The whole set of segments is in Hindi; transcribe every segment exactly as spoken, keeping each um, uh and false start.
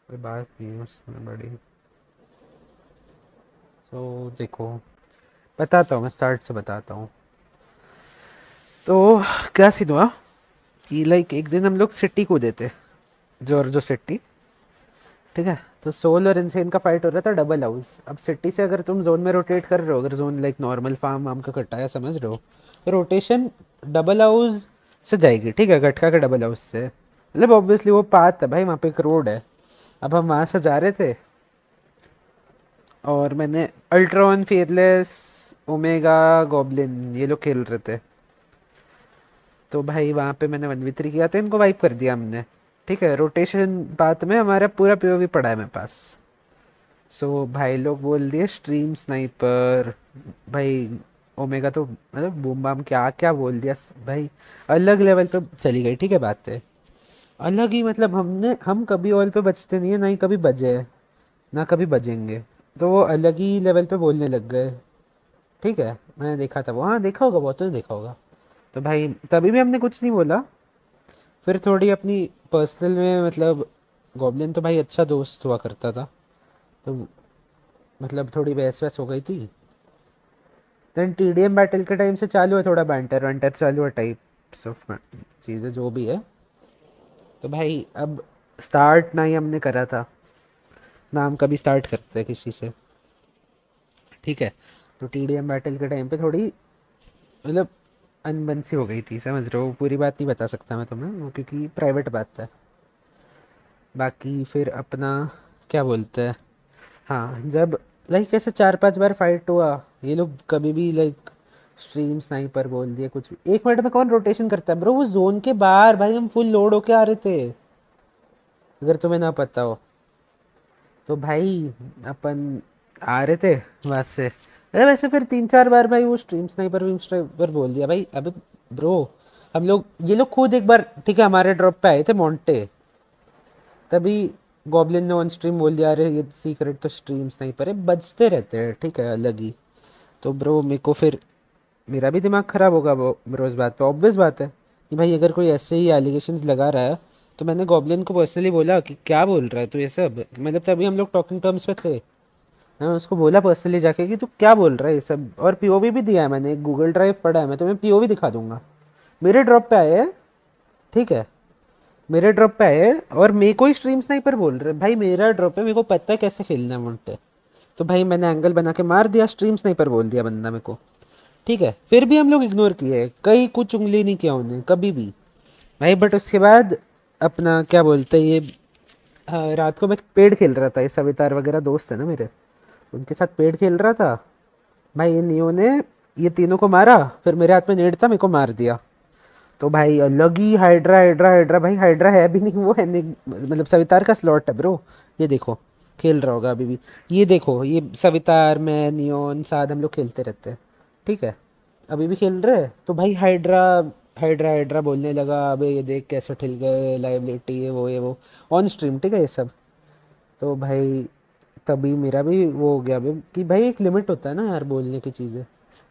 कोई बात नहीं है उसमें बड़ी। सो देखो, बताता हूँ, मैं स्टार्ट से बताता हूँ। तो क्या सीन हुआ कि लाइक एक दिन हम लोग सिटी कूदे थे, जॉर्जो सिटी। ठीक है, तो सोल और इनसेन का फाइट हो रहा था डबल हाउस। अब सिटी से अगर तुम जोन में रोटेट कर रहे हो, अगर जोन लाइक नॉर्मल फार्म वाम का कटाया समझ रहे हो, तो रोटेशन डबल हाउस से जाएगी। ठीक है, गटका के डबल हाउस से, मतलब ऑब्वियसली वो पाथ है भाई, वहाँ पे एक रोड है। अब हम वहाँ से जा रहे थे और मैंने अल्ट्रॉन, फियरलेस, ओमेगा, गॉब्लिन ये लोग खेल रहे थे। तो भाई वहाँ पे मैंने वन वी थ्री किया था, इनको वाइप कर दिया हमने। ठीक है, रोटेशन पाथ में हमारा पूरा पीओवी पड़ा है मेरे पास। सो so, भाई लोग बोल दिए स्ट्रीम स्नाइपर। भाई ओमेगा तो मतलब बूम बाम क्या क्या बोल दिया भाई, अलग लेवल पे चली गई। ठीक है, बात है अलग ही, मतलब हमने हम कभी ऑल पे बचते नहीं है, ना ही कभी बजे है, ना कभी बजेंगे। तो वो अलग ही लेवल पे बोलने लग गए। ठीक है, मैंने देखा था वो, हाँ देखा होगा, बहुतों ने देखा होगा। तो भाई तभी भी हमने कुछ नहीं बोला। फिर थोड़ी अपनी पर्सनल में, मतलब गॉब्लिन तो भाई अच्छा दोस्त हुआ करता था, तो मतलब थोड़ी बहस वहस हो गई थी। Then T D M battle के टाइम से चालू है, थोड़ा बैंटर वैंटर चालू है, टाइप्स ऑफ चीज़ें जो भी है। तो भाई अब स्टार्ट ना ही हमने करा था, ना हम कभी स्टार्ट करते हैं किसी से। ठीक है, तो टी डी एम बैटल के टाइम पे थोड़ी मतलब अनबन सी हो गई थी, समझ रहे हो। पूरी बात नहीं बता सकता मैं तुम्हें वो, क्योंकि प्राइवेट बात है। बाकी फिर अपना क्या बोलते हैं, हाँ जब लाइक ऐसे चार पांच बार फाइट हुआ, ये लोग कभी भी लाइक स्ट्रीम स्नाइपर बोल दिया कुछ भी। एक मिनट में कौन रोटेशन करता है ब्रो, वो जोन के बाहर भाई हम फुल लोड होके आ रहे थे, अगर तुम्हें ना पता हो तो। भाई अपन आ रहे थे वहाँ से, अरे वैसे फिर तीन चार बार भाई वो स्ट्रीम स्नाइपर वीम स्नाइपर बोल दिया भाई। अबे ब्रो, हम लोग ये लोग खुद एक बार ठीक है हमारे ड्रॉप पे आए थे मोंटे, तभी गॉब्लिन ने ऑन स्ट्रीम बोल दिया अरे ये सीक्रेट तो स्ट्रीम स्नाइपर है, बजते रहते हैं ठीक है अलग ही। तो ब्रो मेरे को फिर मेरा भी दिमाग ख़राब होगा वो ब्रो इस बात पे, ऑब्वियस बात है कि भाई अगर कोई ऐसे ही एलिगेशंस लगा रहा है। तो मैंने गॉब्लिन को पर्सनली बोला कि क्या बोल रहा है तू ये सब, मतलब तभी हम लोग टॉकिंग टर्म्स पे थे। मैं उसको बोला पर्सनली जाके कि तू क्या बोल रहा है ये सब, और पीओवी भी दिया है मैंने, एक गूगल ड्राइव पड़ा है, मैं तुम्हें पीओवी दिखा दूंगा। मेरे ड्रॉप पे आए हैं, ठीक है, मेरे ड्रॉप पे आए और मेरे को ही स्ट्रीम स्नाइपर बोल रहे भाई। मेरा ड्रॉप है, मेरे को पता है कैसे खेलना है मुंटे। तो भाई मैंने एंगल बना के मार दिया, स्ट्रीम स्नाइपर बोल दिया बंदा मेरे को। ठीक है, फिर भी हम लोग इग्नोर किए, कहीं कुछ उंगली नहीं किया उन्हें कभी भी भाई। बट उसके बाद अपना क्या बोलते हैं ये, हाँ, रात को मैं पेड़ खेल रहा था, ये सवितार वगैरह दोस्त है ना मेरे, उनके साथ पेड़ खेल रहा था। भाई इन नियो ने ये तीनों को मारा, फिर मेरे हाथ में नेट था, मेरे को मार दिया। तो भाई अलग ही हाइड्रा हाइड्रा हाइड्रा, भाई हाइड्रा है भी नहीं, वो है नहीं, मतलब सवितार का स्लॉट है ब्रो। ये देखो खेल रहा होगा अभी भी, ये देखो ये सवितार में नियोन साथ हम लोग खेलते रहते हैं। ठीक है, अभी भी खेल रहे हैं। तो भाई हाइड्रा हाइड्रा हाइड्रा बोलने लगा, अबे ये देख कैसे ठिल गए, लाइबिलिटी ये वो ये वो ऑन स्ट्रीम। ठीक है ये सब, तो भाई तभी मेरा भी वो हो गया अभी कि भाई एक लिमिट होता है ना यार बोलने की चीज़ें।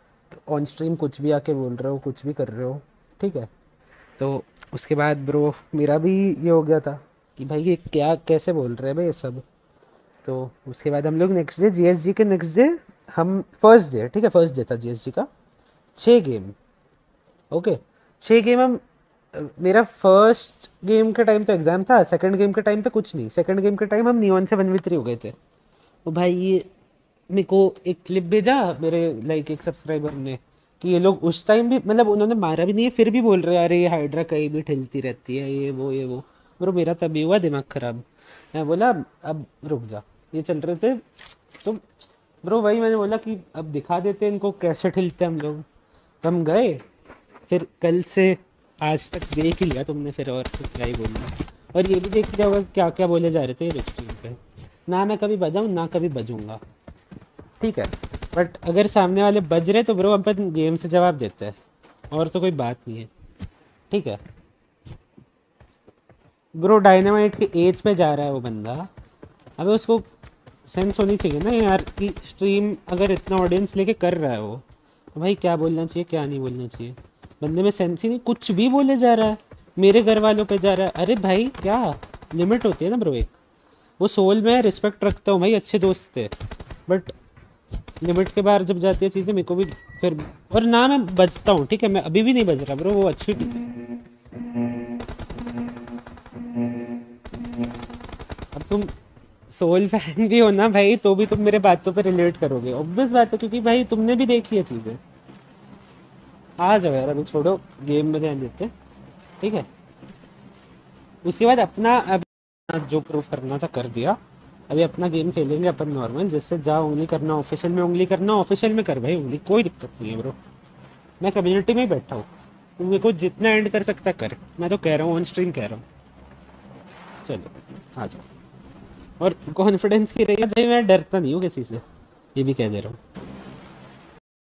ऑन स्ट्रीम कुछ भी आके बोल रहे हो, कुछ भी कर रहे हो। ठीक है, तो उसके बाद ब्रो मेरा भी ये हो गया था कि भाई ये क्या कैसे बोल रहे हैं भाई ये सब। तो उसके बाद हम लोग नेक्स्ट डे जीएसजी के नेक्स्ट डे, हम फर्स्ट डे, ठीक है फर्स्ट डे था जीएसजी का, छः गेम। ओके, छः गेम हम, मेरा फर्स्ट गेम के टाइम तो एग्ज़ाम था, सेकंड गेम के टाइम पे कुछ नहीं, सेकंड गेम के टाइम हम नियॉन से वन वी थ्री हो गए थे। तो भाई ये मेरे को एक क्लिप भेजा मेरे लाइक एक सब्सक्राइबर ने, कि ये लोग उस टाइम भी मतलब उन्होंने मारा भी नहीं है, फिर भी बोल रहे हैं अरे ये हाइड्रा कहीं भी ठिलती रहती है ये वो ये वो। ब्रो मेरा तभी हुआ दिमाग ख़राब। मैं बोला अब रुक जा, ये चल रहे थे तो ब्रो वही मैंने बोला कि अब दिखा देते हैं इनको कैसे ठिलते हैं हम लोग। तो हम गए, फिर कल से आज तक देख ही लिया तुमने, फिर और फिर क्या ही बोलना। और ये भी देख लिया होगा क्या क्या बोले जा रहे थे ये स्ट्रीम पे। ना मैं कभी बजाऊँ ना कभी बजूंगा, ठीक है। बट अगर सामने वाले बज रहे तो ब्रो अपन गेम से जवाब देते हैं, और तो कोई बात नहीं है। ठीक है ब्रो, डायनामाइट की एज पे जा रहा है वो बंदा, अबे उसको सेंस होनी चाहिए ना यार कि स्ट्रीम अगर इतना ऑडियंस लेके कर रहा है वो, तो भाई क्या बोलना चाहिए क्या नहीं बोलना चाहिए। बंदे में सेंस ही नहीं, कुछ भी बोले जा रहा है, मेरे घर वालों पे जा रहा है। अरे भाई क्या लिमिट होती है ना ब्रो एक। वो सोल में रिस्पेक्ट रखता हूँ भाई, अच्छे दोस्त थे, बट लिमिट के बाहर जब जाती है चीज़ें मेरे को भी फिर, और ना मैं बचता हूँ, ठीक है, मैं अभी भी नहीं बज रहा ब्रो, वो अच्छी टीम है। अब तुम सोल फैन भी हो ना भाई, तो भी तुम मेरे बातों पे रिलेट करोगे, ऑब्वियस बात है, क्योंकि भाई तुमने भी देखी है चीज़ें। आ जाओ यार, अभी छोड़ो, गेम में ध्यान देते हैं, ठीक है। उसके बाद अपना अब जो प्रूफ करना था कर दिया, अभी अपना गेम खेलेंगे अपन नॉर्मल, जिससे जा उंगली करना ऑफिशियल में, उंगली करना ऑफिशियल में कर भाई उंगली, कोई दिक्कत नहीं है ब्रो। मैं कम्युनिटी में ही बैठा हूँ, तू मेरे को जितना एंड कर सकता कर, मैं तो कह रहा हूँ ऑन स्ट्रीम कह रहा हूँ। चलो आ जाओ, और कॉन्फिडेंस की रही है भाई, मैं डरता नहीं हूँ किसी से, ये भी कह दे रहा हूँ।